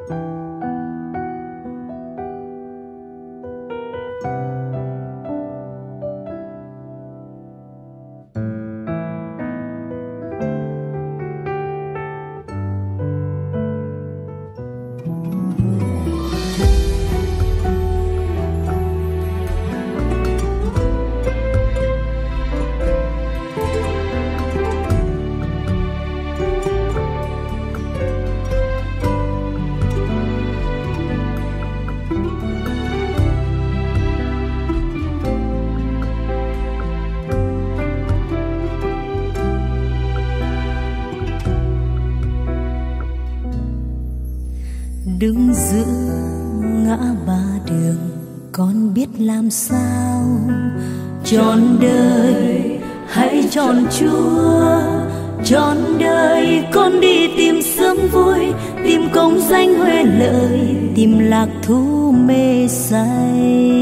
Đứng giữa ngã ba đường, con biết làm sao trọn đời hãy chọn Chúa. Trọn đời con đi tìm sớm vui, tìm công danh huệ lợi, tìm lạc thú mê say.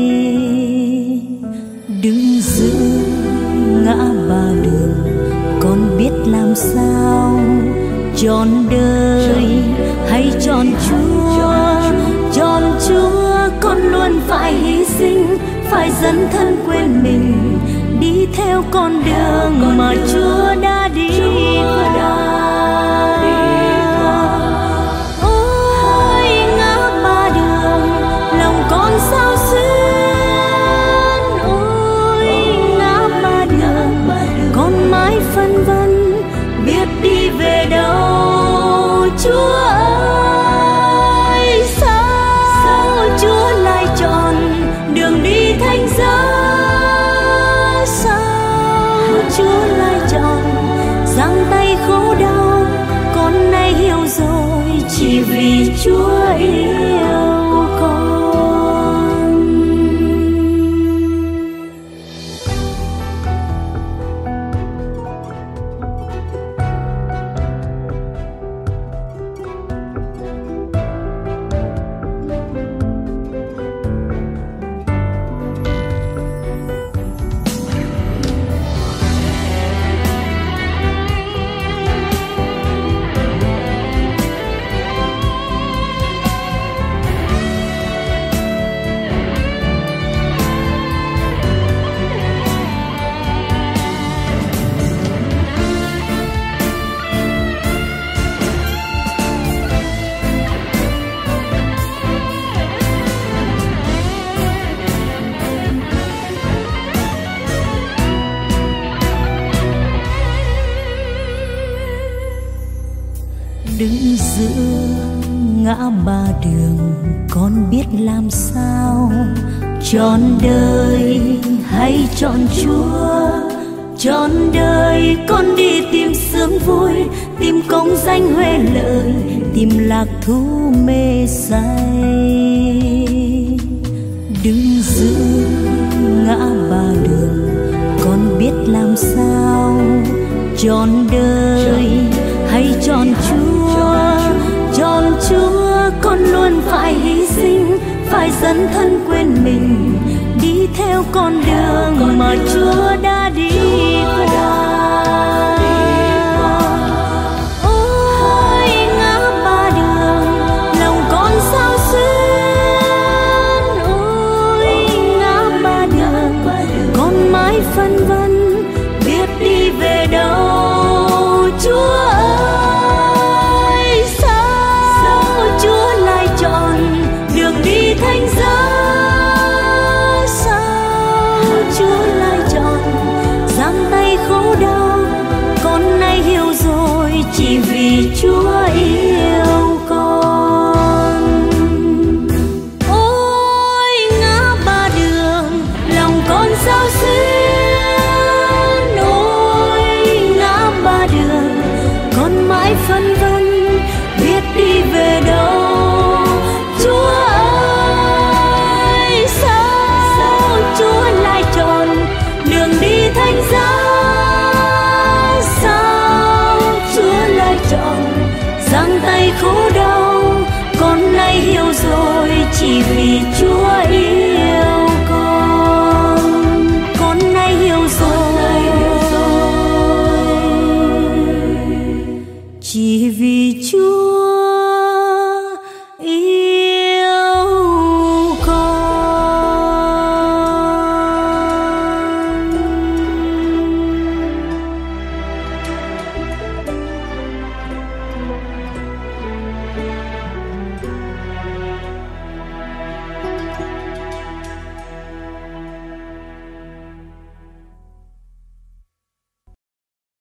Đứng giữa ngã ba đường, con biết làm sao trọn đời hãy chọn Chúa. Chọn Chúa con luôn phải hy sinh, phải dấn thân quên mình, đi theo con đường mà Chúa đã đi qua. Ôi ngã ba đường, lòng con sao xuyên. Ôi ngã ba đường, con mãi phân vân biết đi về đâu. Chúa ơi, sao Chúa lại chọn đường đi thánh giá? Sao Chúa lại chọn giang tay khổ đau? Con nay hiểu rồi, chỉ vì Chúa yêu con. Đứng giữa ngã ba đường, con biết làm sao trọn đời hãy chọn Chúa. Trọn đời con đi tìm sướng vui, tìm công danh huệ lợi, tìm lạc thú mê say. Đứng giữa ngã ba đường, con biết làm sao trọn đời hãy chọn Chúa. Chọn Chúa con luôn phải hy sinh, phải dấn thân quên mình, đi theo con đường mà Chúa đã đi qua. Ôi ngã ba đường, lòng con sao xuyên. Ôi ngã ba đường, con mãi phân vân biết đi về đâu. Chúa ơi, sao Chúa lại chọn đường đi thánh giá? Sao Chúa lại chọn giang tay khổ đau? Con nay hiểu rồi, chỉ vì Chúa